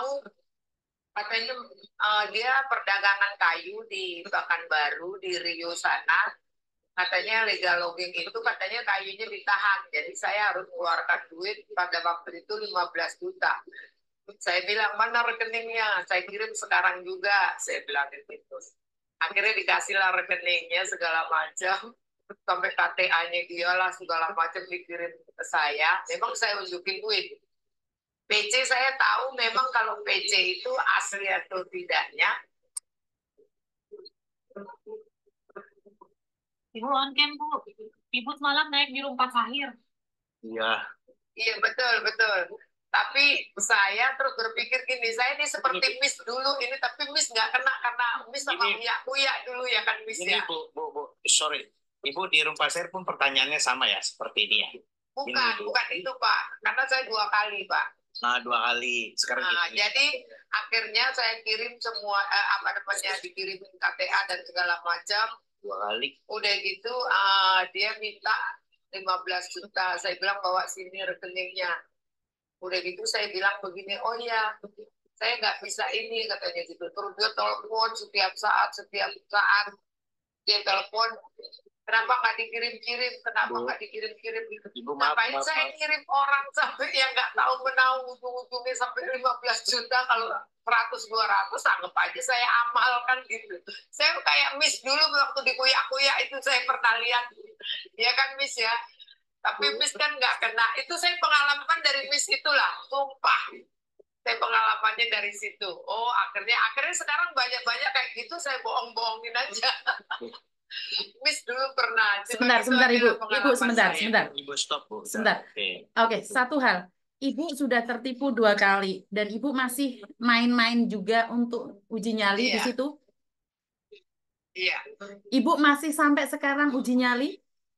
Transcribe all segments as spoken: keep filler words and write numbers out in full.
mau katanya uh, dia perdagangan kayu di Pekanbaru di Rio sana. Katanya legal logging itu katanya kayunya ditahan. Jadi saya harus mengeluarkan duit pada waktu itu lima belas juta. Saya bilang, mana rekeningnya? Saya kirim sekarang juga. Saya bilang gitu. Akhirnya dikasihlah rekeningnya segala macam. Sampai K T A-nya dia lah segala macam dikirim ke saya. Memang saya unjukin duit. P C saya tahu memang kalau P C itu asli atau tidaknya. Ibu on cam, Bu. Ibu semalam naik di rumah Sahir. Iya. Iya, betul, betul. Tapi saya terus berpikir gini, saya ini seperti Miss dulu ini, tapi Miss nggak kena karena Miss sama Uya dulu ya kan Miss ini, ya. Bu, Bu, Bu, sorry. Ibu di rumah saya pun pertanyaannya sama ya, seperti dia. Bukan, ini, bukan itu Pak. Karena saya dua kali Pak. Nah, dua kali. Sekarang nah, gini. Jadi akhirnya saya kirim semua, eh, apa namanya, dikirimin K T A dan segala macam. Dua kali. Udah gitu, uh, dia minta lima belas juta. Saya bilang bawa sini rekeningnya. Udah gitu saya bilang begini, oh ya, saya nggak bisa ini katanya gitu. Terus dia telepon setiap saat, setiap saat dia telepon. Kenapa nggak dikirim-kirim? Kenapa nggak dikirim-kirim? Ibu, maaf, Ngapain maaf, saya maaf. kirim orang sampai yang nggak tahu menau ujung-ujungnya sampai lima belas juta kalau seratus dua ratus anggap aja saya amalkan gitu. Saya kayak Miss dulu waktu di kuya-kuya itu saya pernah lihat. Ya kan Miss ya? Tapi Miss kan nggak kena. Itu saya pengalaman dari Miss itulah. Sumpah. Saya pengalamannya dari situ. Oh, akhirnya akhirnya sekarang banyak-banyak kayak gitu saya bohong-bohongin aja. Miss dulu pernah. Sebentar, sebentar Ibu. Ibu sebentar, saya. sebentar. Ibu stop, Bu. Sebentar. Oke, okay. okay, satu hal. Ibu sudah tertipu dua kali dan Ibu masih main-main juga untuk uji nyali iya. di situ? Iya. Ibu masih sampai sekarang uji nyali?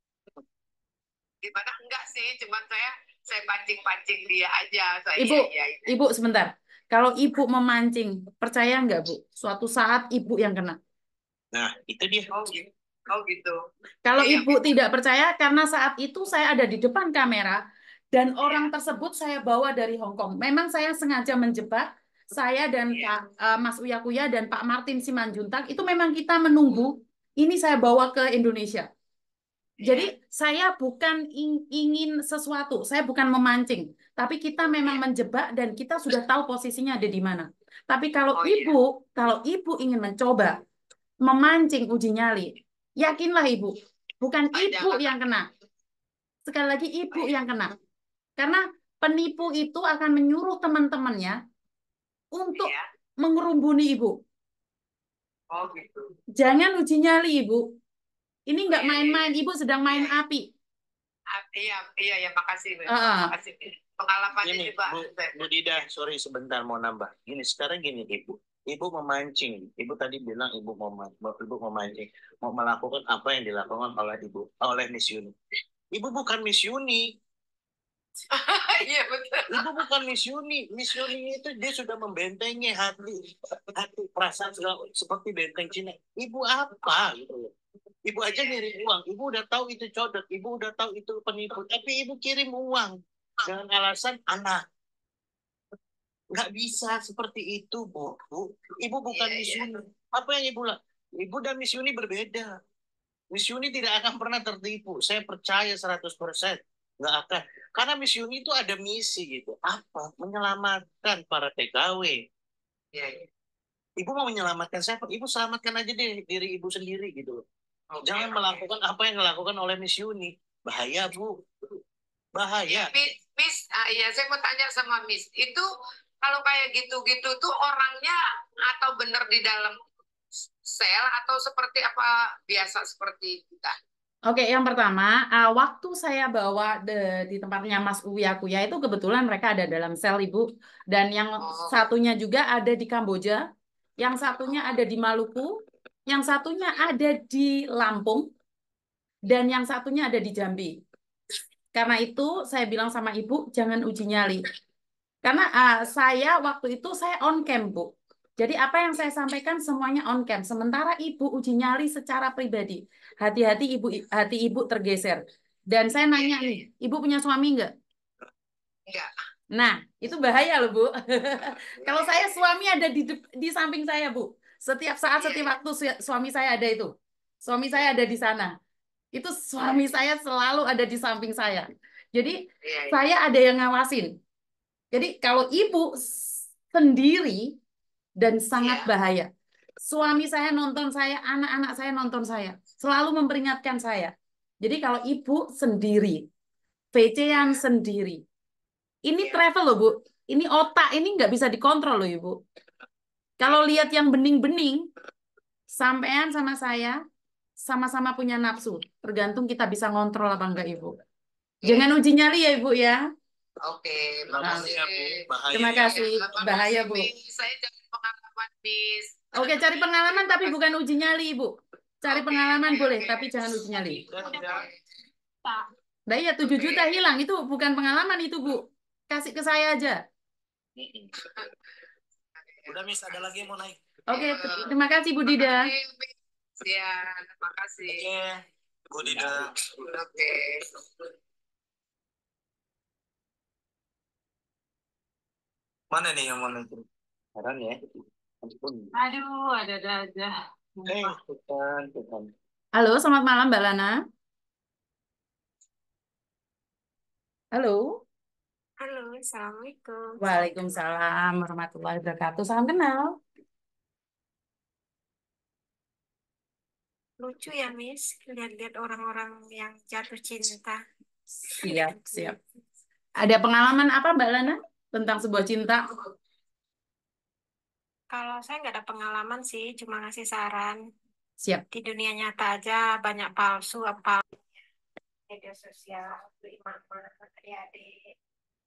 Gimana? Enggak sih, cuman saya saya pancing-pancing dia aja. Saya, Ibu, iya, iya. Ibu sebentar. Kalau Ibu memancing, percaya nggak Bu? Suatu saat Ibu yang kena. Nah, itu dia. Oh gitu. Oh gitu. Kalau iya, Ibu tidak percaya, karena saat itu saya ada di depan kamera dan orang tersebut saya bawa dari Hong Kong. Memang saya sengaja menjebak saya dan Pak uh, Mas Uya Kuya dan Pak Martin Simanjuntak itu memang kita menunggu ini saya bawa ke Indonesia. Jadi saya bukan ingin sesuatu, saya bukan memancing, tapi kita memang menjebak dan kita sudah tahu posisinya ada di mana. Tapi kalau Oh, Ibu, kalau Ibu ingin mencoba memancing uji nyali, yakinlah Ibu, bukan Ibu yang kena. Sekali lagi Ibu yang kena. Karena penipu itu akan menyuruh teman-temannya untuk mengerumbuni Ibu. Oh gitu. Jangan uji nyali Ibu. Ini nggak main-main, Ibu sedang main api. Iya, iya, ya makasih. Uh. Makasih. Pengalamannya Ini, juga. Bu, Bu Dida, sorry sebentar mau nambah. Ini sekarang gini Ibu. Ibu memancing. Ibu tadi bilang Ibu mau Ibu memancing, mau melakukan apa yang dilakukan oleh Ibu, oleh Miss Yuni. Ibu bukan Miss Yuni. Iya betul. Ibu bukan Miss Yuni. Miss Yuni itu dia sudah membentengi hati, hati perasaan segala, seperti benteng Cina. Ibu apa gitu? Ibu aja ngirim uang. Ibu udah tahu itu codot. Ibu udah tahu itu penipu. Tapi Ibu kirim uang dengan alasan anak. Nggak bisa seperti itu, Bu. Bu. Ibu bukan Iya, Miss iya. Yuni. Apa yang Ibu lakukan? Ibu dan Miss Yuni berbeda. Miss Yuni tidak akan pernah tertipu. Saya percaya seratus persen. Nggak akan. Karena Miss Yuni itu ada misi gitu. Apa? Menyelamatkan para T K W. Iya, iya. Ibu mau menyelamatkan siapa? Ibu selamatkan aja deh diri Ibu sendiri gitu. Okay, Jangan okay. melakukan apa yang dilakukan oleh Miss Yuni. Bahaya, Bu. Bahaya. Miss, Miss ah, iya, saya mau tanya sama Miss. Itu kalau kayak gitu-gitu tuh orangnya atau benar di dalam sel atau seperti apa biasa seperti kita? Oke, yang pertama, uh, waktu saya bawa de, di tempatnya Mas Uya Kuya itu kebetulan mereka ada dalam sel Ibu. Dan yang Oh. satunya juga ada di Kamboja, yang satunya ada di Maluku, yang satunya ada di Lampung, dan yang satunya ada di Jambi. Karena itu saya bilang sama Ibu, jangan uji nyali. Karena uh, saya waktu itu saya on cam, Bu. Jadi apa yang saya sampaikan semuanya on cam. Sementara Ibu uji nyali secara pribadi. Hati-hati Ibu, hati Ibu tergeser. Dan saya nanya nih, Ibu punya suami enggak? Enggak. Nah, itu bahaya loh, Bu. Kalau saya suami ada di dep- di samping saya, Bu. Setiap saat, Iya, setiap iya, waktu su- suami saya ada itu. Suami saya ada di sana. Itu iya, suami iya, saya selalu ada di samping saya. Jadi, iya, iya. saya ada yang ngawasin. Jadi, kalau ibu s- sendiri dan sangat Iya. bahaya. Suami saya nonton saya, anak-anak saya nonton saya. Selalu memperingatkan saya. Jadi, kalau ibu sendiri, V C-an Iya. sendiri. Ini Iya. travel loh, Bu. Ini otak, ini nggak bisa dikontrol loh, Ibu. Kalau lihat yang bening-bening, sampean sama saya sama-sama punya nafsu. Tergantung kita bisa ngontrol apa enggak, Ibu. Iya, Jangan iya. uji nyali ya, Ibu ya. Oke, Nggak Nah, boleh makasih. ya, Bu. Bahaya terima ya. kasih. Ya, Bahaya, makasih, Bu. Miss. Saya cari pengalaman, Miss. Oke, cari pengalaman tapi bukan uji nyali, Ibu. Cari Oke, pengalaman oke, boleh, oke. tapi jangan uji nyali. Dan Udah ya, Pak. Nah iya, tujuh Oke. juta hilang. Itu bukan pengalaman itu, Bu. Kasih ke saya aja. udah Miss, ada lagi yang mau naik. Oke, terima kasih, Bu Dida. Makasih, Miss. Ya, makasih. Oke, Bu Dida. Oke. Mana nih yang mau naik? Heran ya. Ampun. Aduh, ada-ada aja. Eh, bukan, bukan. Halo, selamat malam, Mbak Lana. Halo. Halo, Assalamualaikum. Waalaikumsalam warahmatullahi wabarakatuh. Salam kenal. Lucu ya, Miss, lihat-lihat orang-orang yang jatuh cinta. Siap, siap. Ada pengalaman apa, Mbak Lana, tentang sebuah cinta? Kalau saya nggak ada pengalaman sih, cuma ngasih saran. Siap. Di dunia nyata aja banyak palsu, apa media sosial, beli mama, adik-adik.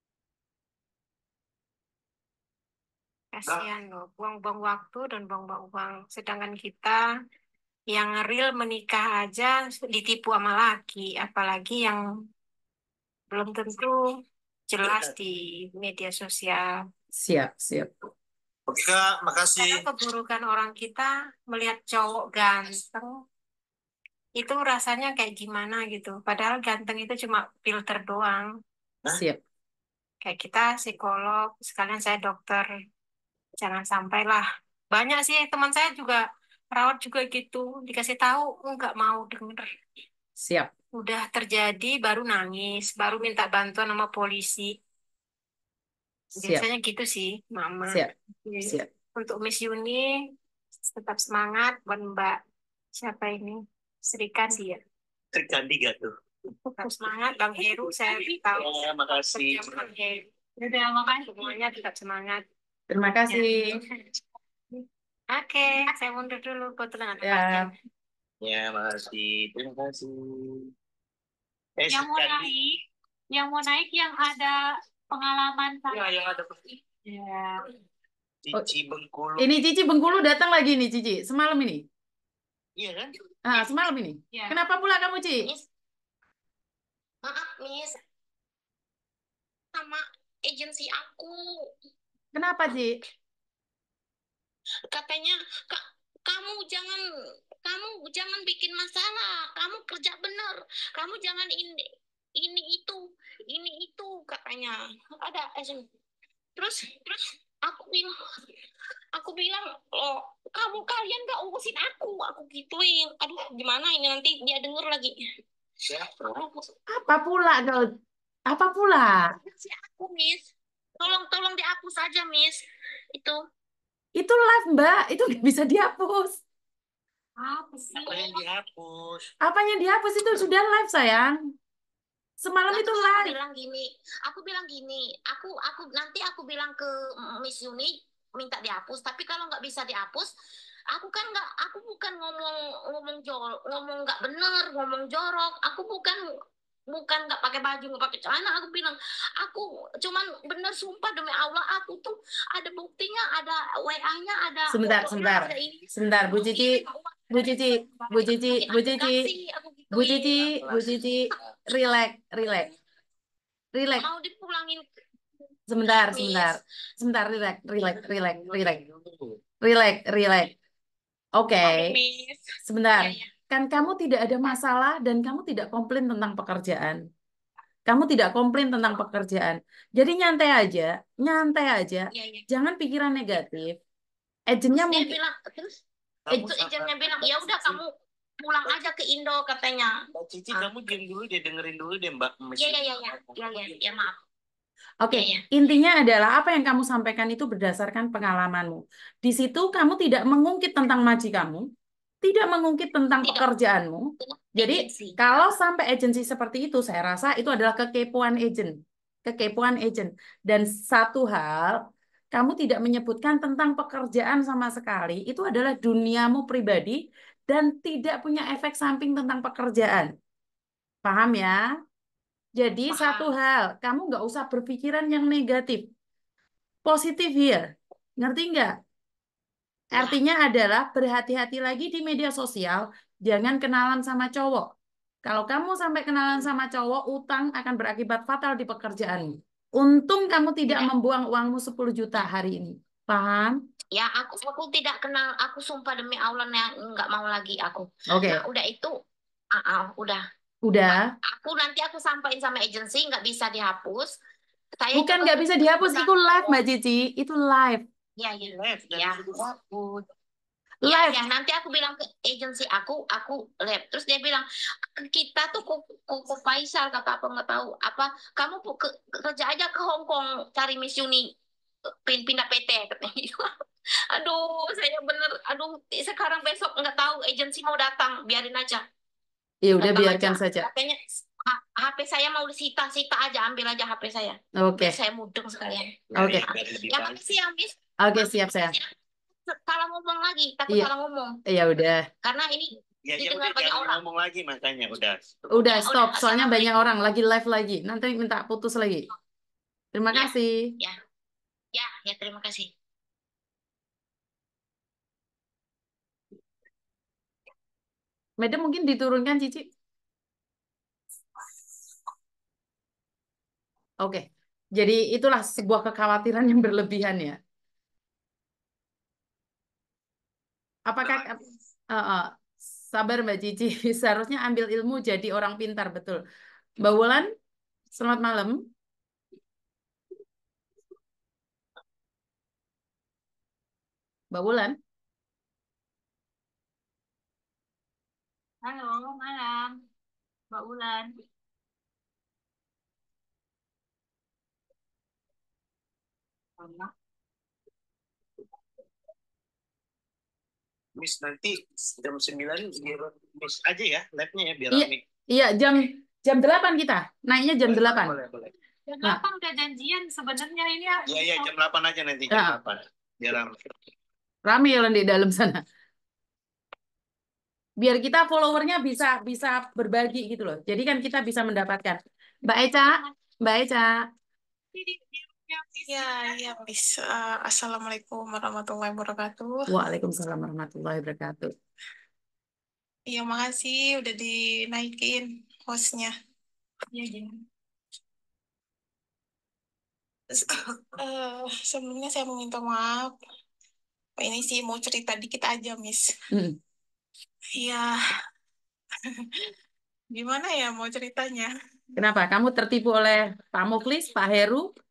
Kasihan loh, buang-buang waktu dan buang-buang uang. Sedangkan kita yang real menikah aja ditipu sama laki, apalagi yang belum tentu jelas di media sosial. Siap, siap. Oke, Kak, makasih. Karena keburukan orang kita melihat cowok ganteng itu rasanya kayak gimana gitu. Padahal ganteng itu cuma filter doang. Siap. Kayak kita psikolog, sekalian saya dokter. Jangan sampailah. Banyak sih teman saya juga perawat juga gitu. Dikasih tahu nggak mau denger. Siap. Udah terjadi baru nangis, baru minta bantuan sama polisi. Siap. Biasanya gitu sih, Mama. Siap. Jadi, Siap. untuk Miss Yuni tetap semangat buat Mbak siapa ini? Sri Kandi ya. Sri Kandi gak tuh? Tetap semangat Bang Heru, saya tahu. Ya, makasih. Kerja Bang Heru. Udah, makasih. Semuanya tetap semangat. Terima kasih. Oke, saya mundur dulu kebetulan ada Ya. pasien. Ya, makasih. Terima kasih. Eh, Yang Sri mau Kandi. naik, yang mau naik yang ada pengalaman Ya, saya. yang ada Ya. Cici Bengkulu. Ini Cici Bengkulu datang lagi nih, Cici. Semalam ini. Iya kan? Ah, semalam ini. Ya. Kenapa pula kamu, Ci? Miss, maaf Miss, sama agensi aku Kenapa, Ci? katanya Kak, kamu jangan kamu jangan bikin masalah, kamu kerja bener, kamu jangan ini ini itu ini itu katanya ada agensi. Terus terus aku bilang aku bilang loh kamu kalian gak urusin aku aku gituin. Aduh gimana ini nanti dia denger lagi. Siapa? Apa pula kau? Apa pula? Si aku Miss, tolong tolong dihapus aja Miss itu. Itu live, Mbak. Itu nggak bisa dihapus. Apa sih? Apa yang dihapus? Apanya dihapus itu sudah live, sayang. Semalam Nah, itu terus aku live. bilang gini, aku bilang gini, aku aku nanti aku bilang ke Miss Yuni minta dihapus. Tapi kalau nggak bisa dihapus, aku kan nggak, aku bukan ngomong ngomong jorok, ngomong nggak bener, ngomong jorok. Aku bukan bukan nggak pakai baju, nggak pakai celana. Aku bilang, aku cuman bener sumpah demi Allah, aku tuh ada buktinya, ada W A-nya, ada Sebentar, fotonya, sebentar. ada ini. Sebentar, Bu Aku Cici. kirim uang Bu Cici, Bu Cici, Bu aku Cici, kasih, aku Bu gituin. Cici, Bu Cici, relax, relax, relax. Mau dipulangin Sebentar, Miss. sebentar, sebentar, relax, relax, relax, relax, relax, relax. Oke, Aduh, Miss. sebentar. Iya, iya. Kan kamu tidak ada masalah dan kamu tidak komplain tentang pekerjaan. Kamu tidak komplain tentang pekerjaan. Jadi nyantai aja, nyantai aja. Iya, iya. Jangan pikiran negatif. Terus Agennya dia mungkin bilang, terus Kamu itu sabar. agentnya bilang, ya udah kamu pulang aja ke Indo katanya. Mbak Cici, Ah. kamu diam dulu deh, dengerin dulu deh Mbak. Iya, iya, iya, iya, iya, iya, ya, maaf. Oke, Iya, iya. intinya adalah apa yang kamu sampaikan itu berdasarkan pengalamanmu. Di situ kamu tidak mengungkit tentang maji kamu, tidak mengungkit tentang Tidak. pekerjaanmu. Jadi Agensi. kalau sampai agensi seperti itu, saya rasa itu adalah kekepoan agent, kekepoan agent. Dan satu hal, kamu tidak menyebutkan tentang pekerjaan sama sekali, itu adalah duniamu pribadi dan tidak punya efek samping tentang pekerjaan. Paham ya? Jadi Paham. satu hal, kamu nggak usah berpikiran yang negatif. Positif ya. Ngerti nggak? Ya. Artinya adalah berhati-hati lagi di media sosial, jangan kenalan sama cowok. Kalau kamu sampai kenalan sama cowok, utang akan berakibat fatal di pekerjaanmu. Untung kamu tidak Tidak. membuang uangmu sepuluh juta hari ini. Paham? Ya, aku aku tidak kenal, aku sumpah demi Allah yang nggak mau lagi aku. Oke, Nah, udah itu, ah, ah, udah. udah. Aku nanti aku sampaikan sama agensi, nggak bisa dihapus. Saya Bukan juga nggak bisa dihapus, bukan itu live Mbak ngomong. Cici. Itu live. Ya, ya, Live dan ya. sudah hapus. Ya, Live. ya, nanti aku bilang ke agensi aku, aku lab. Terus dia bilang, kita tuh kuku, kuku Faisal, kata apa nggak tahu. Apa, kamu pu- ke, kerja aja ke Hong Kong, cari Miss Uni, pin- pindah P T, katanya gitu. Aduh, saya bener, aduh, sekarang besok nggak tahu agensi mau datang, biarin aja. Ya udah Datang biarkan aja. saja. Katanya, H- HP saya mau disita-sita aja, ambil aja H P saya. Oke. Biar saya mudeng sekalian. Oke. Biar lebih Ya, baik. makasih ya, Miss. Oke, siap saya. Salah ngomong lagi, takut Iya. salah ngomong. Ya udah. Karena ini Ya, ya didengar udah banyak jangan orang. ngomong lagi makanya udah. Udah Ya, stop, udah, soalnya banyak Assalamualaikum. orang lagi live lagi. Nanti minta putus lagi. Terima Ya. kasih. Ya, ya, ya, terima kasih. Madam mungkin diturunkan Cici. Oke. Jadi itulah sebuah kekhawatiran yang berlebihan ya. Apakah uh, uh, sabar Mbak Cici, seharusnya ambil ilmu jadi orang pintar, betul. Mbak Wulan, selamat malam. Mbak Wulan. Halo, malam. Mbak Ulan. Miss nanti jam sembilan biar Miss aja ya live-nya ya biar Iya, rame. iya jam jam delapan kita. Naiknya jam Boleh, delapan. Boleh, boleh. Jam Nah. delapan udah janjian sebenarnya ini ya. Iya, iya jam delapan aja nanti jam Ya. delapan. Biar rame. Rame ya di dalam sana. Biar kita followernya bisa bisa berbagi gitu loh. Jadi kan kita bisa mendapatkan. Mbak Eca, Mbak Eca. Ya, ya, Miss. Uh, Assalamualaikum warahmatullahi wabarakatuh. Waalaikumsalam warahmatullahi wabarakatuh. Iya, makasih udah dinaikin hostnya. Iya, iya. Uh, sebelumnya saya mau minta maaf. Ini sih mau cerita dikit aja, Miss. Hmm. Iya. Gimana ya mau ceritanya? Kenapa? Kamu tertipu oleh Pak Muklis, Pak Heru,